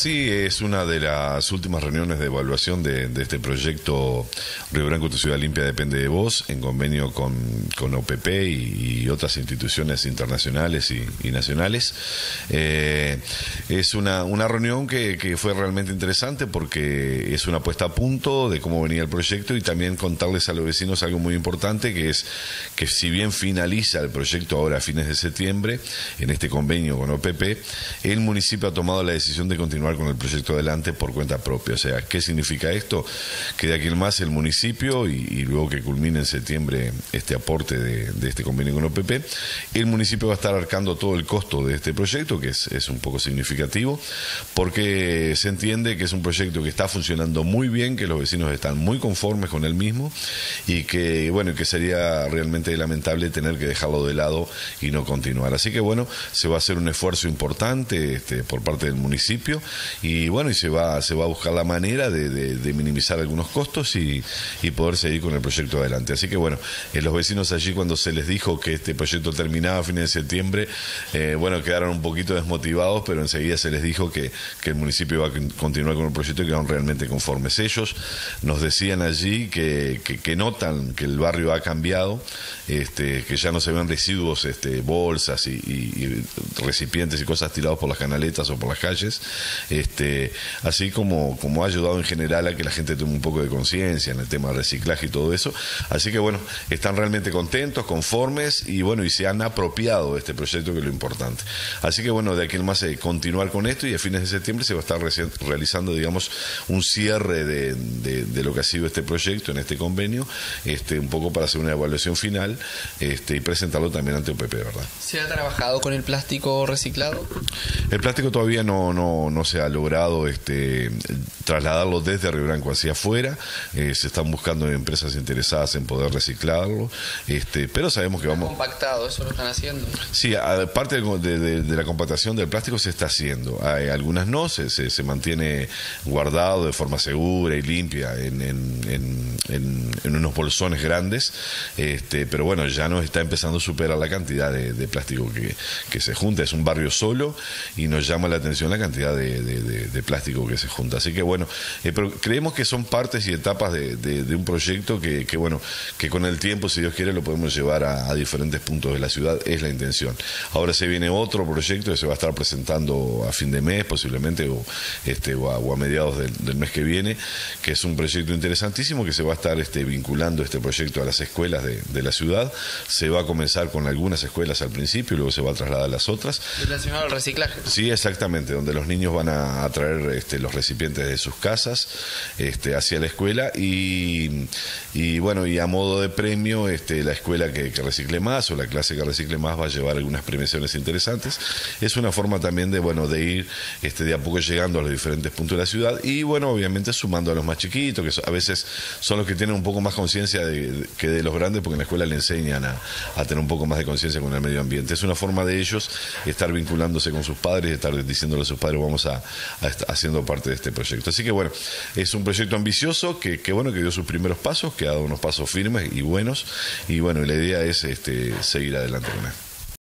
Sí, es una de las últimas reuniones de evaluación de este proyecto Río Branco, tu ciudad limpia depende de vos, en convenio con OPP y otras instituciones internacionales y nacionales. Es una reunión que fue realmente interesante porque es una puesta a punto de cómo venía el proyecto y también contarles a los vecinos algo muy importante, que es que si bien finaliza el proyecto ahora a fines de septiembre, en este convenio con OPP, el municipio ha tomado la decisión de continuar con el proyecto adelante por cuenta propia. O sea, ¿qué significa esto? Que de aquí en más el municipio, y luego que culmine en septiembre este aporte de este convenio con OPP, el municipio va a estar arcando todo el costo de este proyecto, que es un poco significativo, porque se entiende que es un proyecto que está funcionando muy bien, que los vecinos están muy conformes con el mismo, y que, bueno, que sería realmente lamentable tener que dejarlo de lado y no continuar. Así que, bueno, se va a hacer un esfuerzo importante por parte del municipio, y bueno, y se va a buscar la manera de minimizar algunos costos y poder seguir con el proyecto adelante. Así que bueno, los vecinos allí, cuando se les dijo que este proyecto terminaba a fines de septiembre, bueno, quedaron un poquito desmotivados, pero enseguida se les dijo que el municipio iba a continuar con el proyecto y quedaron realmente conformes. Ellos nos decían allí que notan que el barrio ha cambiado, que ya no se ven residuos, bolsas y recipientes y cosas tirados por las canaletas o por las calles, así como ha ayudado en general a que la gente tome un poco de conciencia en el tema del reciclaje y todo eso. Así que bueno, están realmente contentos, conformes, y bueno, y se han apropiado de este proyecto, que es lo importante. Así que bueno, de aquí en más continuar con esto, y a fines de septiembre se va a estar realizando, digamos, un cierre de lo que ha sido este proyecto en este convenio, un poco para hacer una evaluación final, y presentarlo también ante UPP, ¿verdad? ¿Se ha trabajado con el plástico reciclado? El plástico todavía no se ha logrado trasladarlo desde Río Branco hacia afuera. Se están buscando empresas interesadas en poder reciclarlo, pero sabemos que vamos... ¿Compactado? ¿Eso lo están haciendo? Sí, aparte de la compactación del plástico se está haciendo. Hay algunas no, se mantiene guardado de forma segura y limpia en unos bolsones grandes, pero bueno, ya nos está empezando a superar la cantidad de plástico que se junta. Es un barrio solo y nos llama la atención la cantidad de plástico que se junta. Así que bueno, pero creemos que son partes y etapas de un proyecto que bueno, que con el tiempo, si Dios quiere, lo podemos llevar a diferentes puntos de la ciudad. Es la intención. Ahora se viene otro proyecto que se va a estar presentando a fin de mes posiblemente, o a mediados del mes que viene, que es un proyecto interesantísimo, que se va a estar vinculando este proyecto a las escuelas de la ciudad. Se va a comenzar con algunas escuelas al principio y luego se va a trasladar a las otras. ¿Relacionado al reciclaje? Sí, exactamente, donde los niños van a traer los recipientes de sus casas hacia la escuela, y bueno, y a modo de premio, la escuela que recicle más, o la clase que recicle más, va a llevar algunas premiaciones interesantes. Es una forma también de ir de a poco llegando a los diferentes puntos de la ciudad, y bueno, obviamente sumando a los más chiquitos, que a veces son los que tienen un poco más conciencia que de los grandes, porque en la escuela le enseñan a tener un poco más de conciencia con el medio ambiente. Es una forma de ellos estar vinculándose con sus padres, estar diciéndole a sus padres: vamos a haciendo parte de este proyecto. Así que bueno, es un proyecto ambicioso que dio sus primeros pasos, que ha dado unos pasos firmes y buenos, y bueno, la idea es seguir adelante con él.